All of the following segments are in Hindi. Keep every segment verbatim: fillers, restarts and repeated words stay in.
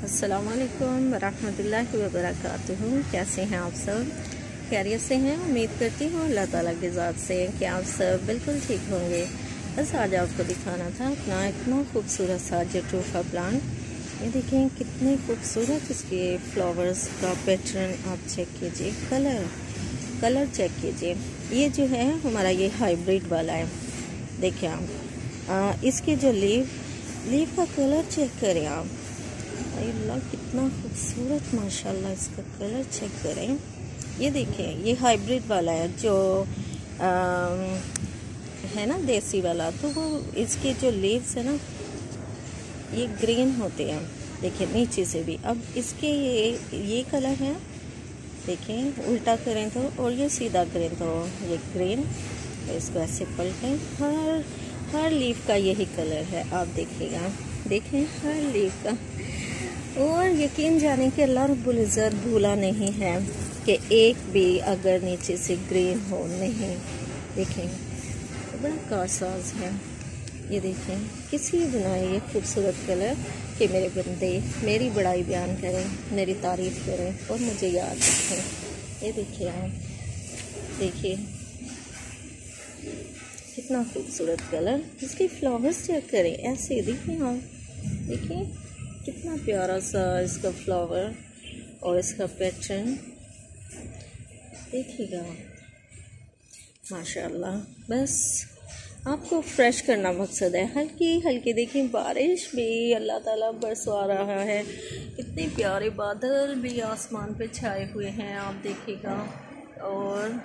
अस्सलामुअलैकुम वरहमतुल्लाहि वबरकातुहू। कैसे हैं आप सब? खैरियत से हैं? उम्मीद करती हूँ अल्लाह ताला की ज़ात से कि आप सब बिल्कुल ठीक होंगे। बस आज आपको दिखाना था अपना इतना खूबसूरत सा जट्रोफा प्लांट। ये देखें कितने खूबसूरत इसके फ्लावर्स का पैटर्न आप चेक कीजिए, कलर कलर चेक कीजिए। ये जो है हमारा ये हाइब्रिड वाला है। देखिए आप आ, इसके जो लीव लीव का कलर चेक करें आप, अल्लाह कितना खूबसूरत माशाल्लाह इसका कलर चेक करें। ये देखें ये हाइब्रिड वाला है जो आ, है ना देसी वाला, तो वो इसके जो लीव्स है ना ये ग्रीन होते हैं। देखिए नीचे से भी अब इसके ये ये कलर है, देखें उल्टा करें तो और ये सीधा करें तो ये ग्रीन। तो इसको ऐसे पलटें, हर हर लीफ का यही कलर है, आप देखिएगा, देखें हर लीफ का। और यकीन जाने कि अल्लाह रब्बुल इज़्ज़त भूला नहीं है कि एक भी अगर नीचे से ग्रीन हो नहीं। देखें तो बड़ा कारसाज है। ये देखें किसी बनाए ये खूबसूरत कलर कि मेरे बंदे मेरी बड़ाई बयान करें, मेरी तारीफ़ करें और मुझे याद रखें। ये देखिए आप, देखिए कितना खूबसूरत कलर। इसके फ्लावर्स चेक करें, ऐसे देखिए आप, देखिए कितना प्यारा सा इसका फ्लावर और इसका पैटर्न देखिएगा माशाल्लाह। बस आपको फ्रेश करना मकसद है, हल्की हल्की देखिए बारिश भी अल्लाह ताला बरसवा रहा है। इतने प्यारे बादल भी आसमान पे छाए हुए हैं, आप देखिएगा। और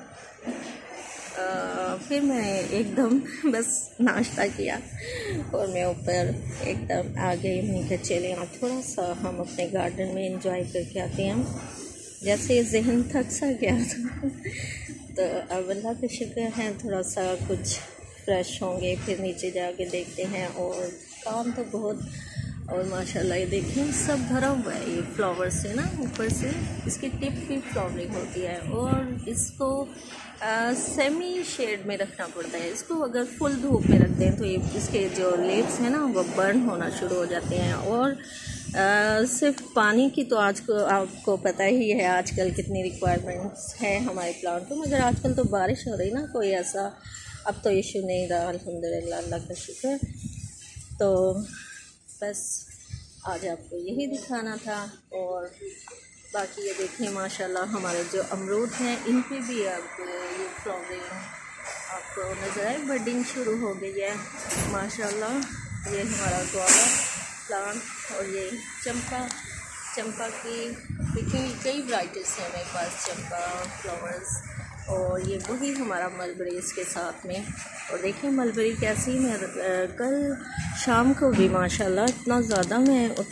आ, फिर मैं एकदम बस नाश्ता किया और मैं ऊपर एकदम आ गई। मैं कहा चले आप थोड़ा सा हम अपने गार्डन में एंजॉय करके आते हैं। जैसे जहन थक सा गया था तो अब अल्लाह का शुक्र है थोड़ा सा कुछ फ्रेश होंगे, फिर नीचे जाके देखते हैं। और काम तो बहुत, और माशाल्लाह ये देखें सब भरा हुआ है ये फ्लावर से ना, ऊपर से इसकी टिप भी फ्लावरिंग होती है। और इसको आ, सेमी शेड में रखना पड़ता है। इसको अगर फुल धूप में रख दें तो ये इसके जो लीव्स हैं ना वो बर्न होना शुरू हो जाते हैं। और आ, सिर्फ पानी की तो आज को आपको पता ही है आजकल कितनी रिक्वायरमेंट्स है हमारे प्लांट को, मगर आजकल तो बारिश हो रही ना, कोई ऐसा अब तो इशू नहीं रहा अल्हम्दुलिल्लाह, अल्लाह का शुक्र। तो बस आज आपको यही दिखाना था। और बाकी ये देखिए माशाल्लाह हमारे जो अमरूद हैं इन पे भी आपको ये फ्लावरिंग आपको नज़र आए, बडिंग शुरू हो गई है माशाल्लाह। ये हमारा गुआवा प्लांट और ये चंपा चंपा की देखिए कई वैराइटीज़ हैं मेरे पास चंपा फ्लावर्स। और ये वही हमारा मलबरी इसके साथ में। और देखिए मलबरी कैसी, मैं कल शाम को भी माशाल्लाह इतना ज़्यादा मैं